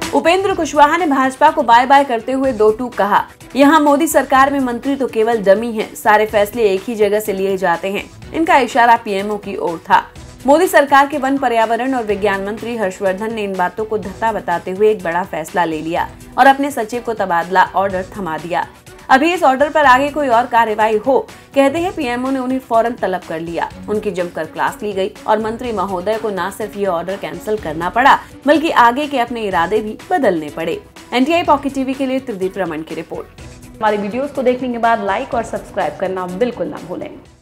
उपेंद्र कुशवाहा ने भाजपा को bye bye करते हुए दो टूक कहा, यहाँ मोदी सरकार में मंत्री तो केवल डमी हैं, सारे फैसले एक ही जगह से लिए जाते हैं। इनका इशारा पीएमओ की ओर था। मोदी सरकार के वन, पर्यावरण और विज्ञान मंत्री हर्षवर्धन ने इन बातों को धत्ता बताते हुए एक बड़ा फैसला ले लिया और अपने सचिव को तबादला ऑर्डर थमा दिया। अभी इस ऑर्डर पर आगे कोई और कार्रवाई हो, कहते हैं पीएमओ ने उन्हें फौरन तलब कर लिया। उनकी जमकर क्लास ली गई और मंत्री महोदय को न सिर्फ ये ऑर्डर कैंसिल करना पड़ा, बल्कि आगे के अपने इरादे भी बदलने पड़े। NTI पॉकेट टीवी के लिए त्रिदीप रमन की रिपोर्ट। हमारी वीडियोस को देखने के बाद लाइक और सब्सक्राइब करना बिल्कुल ना भूलें।